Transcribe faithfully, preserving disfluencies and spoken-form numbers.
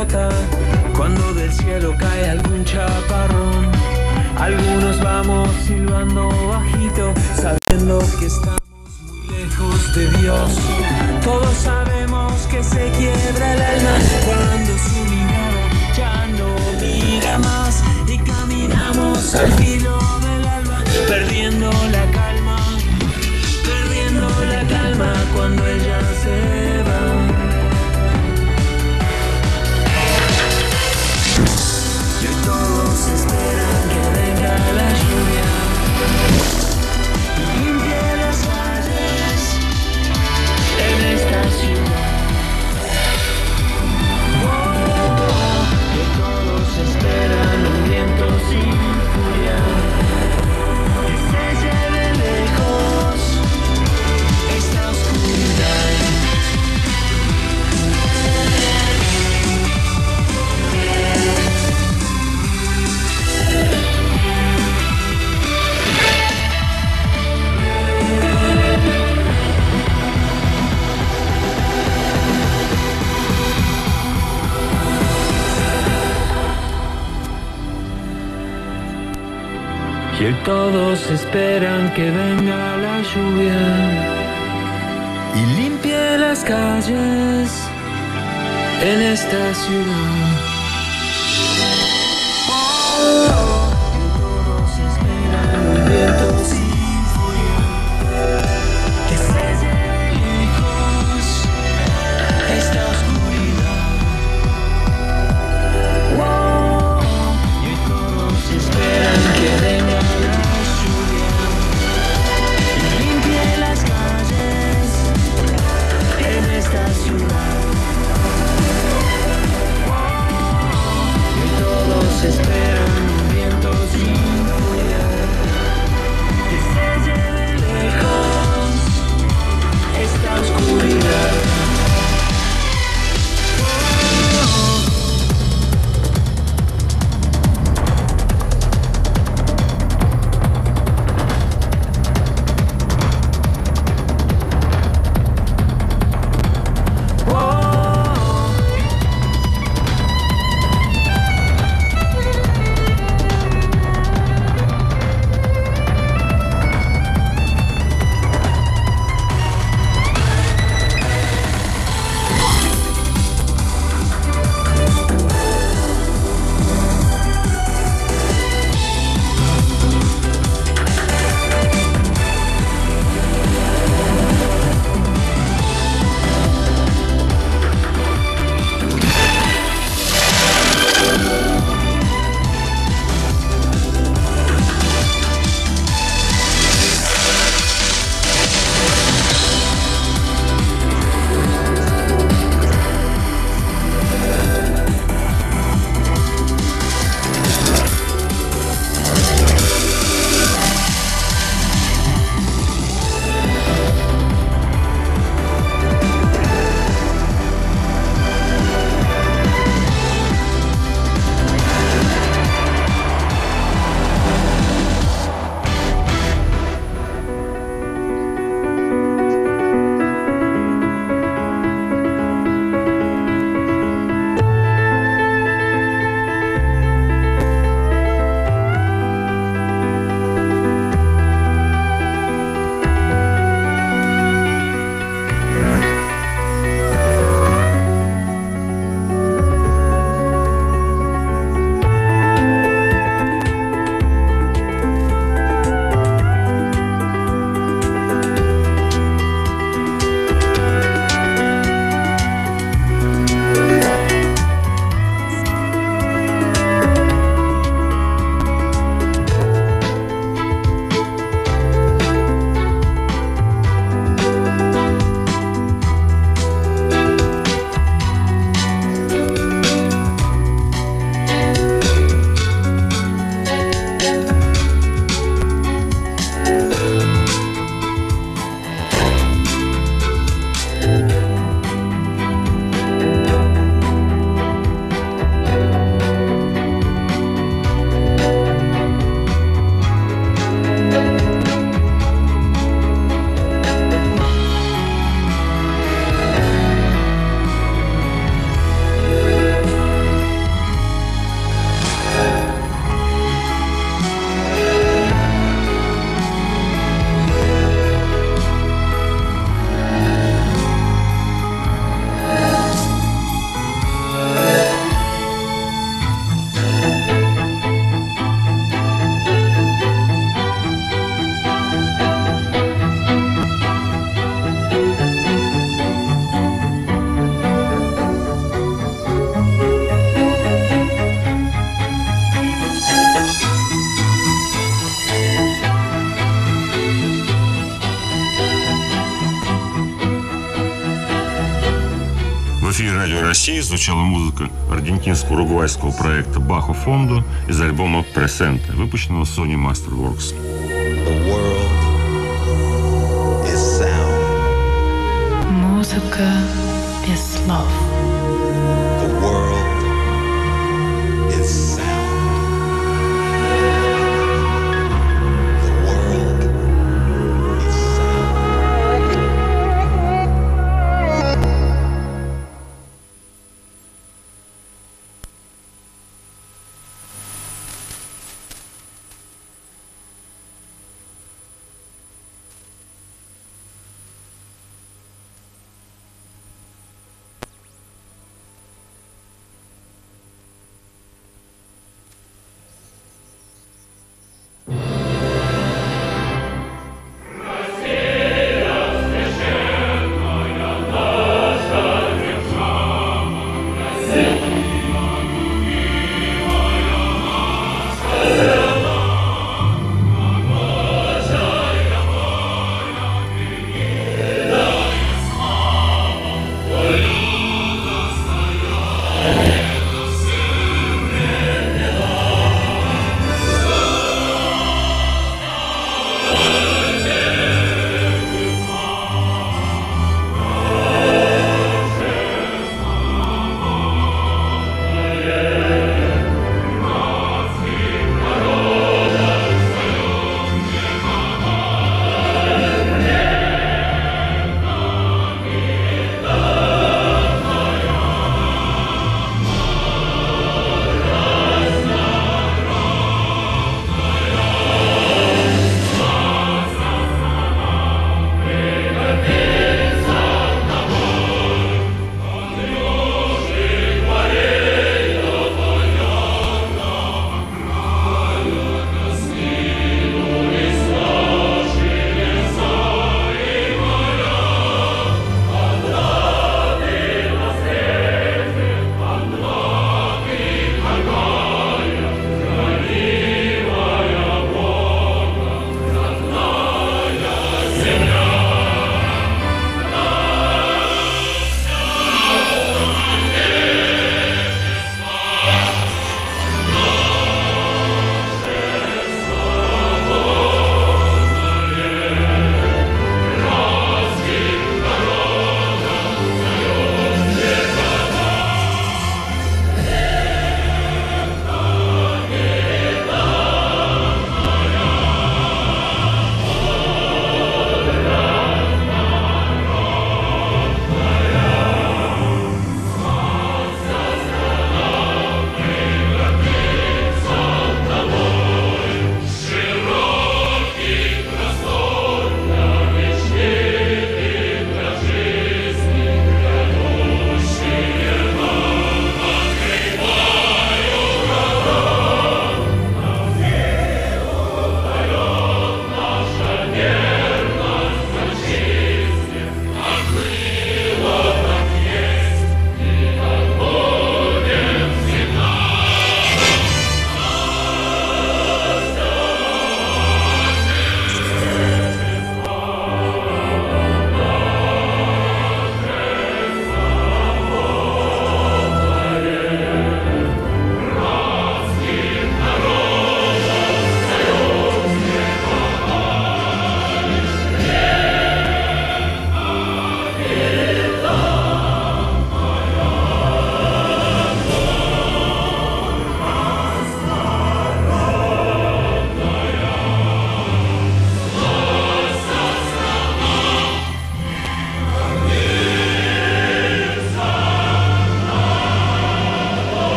gota, cuando del cielo cae algún chaparrón. Algunos vamos silbando bajito, sabiendo que estamos muy lejos de Dios. Todos sabemos que se quiebra el alma cuando su mirada ya no mira más, y caminamos al filo del alba, perdiendo la calma, perdiendo la calma cuando ella se va. Y hoy todos esperan que venga la lluvia y limpie las calles en esta ciudad. Oh, y hoy todos esperan un viento sin furia que se lleve lejos esta oscuridad. Y hoy todos esperan que venga la lluvia y limpie las calles en esta ciudad. Oh, y todos esperan un viento sin furia que se lleve lejos esta oscuridad. Oh, y hoy todos esperan que venga esta ciudad. Oh, y todos esperan un viento sin furia В эфире радио России звучала музыка аргентинско-уругвайского проекта Bajo Fondo из альбома Presente, выпущенного Sony Masterworks. The world is sound. Музыка без слов.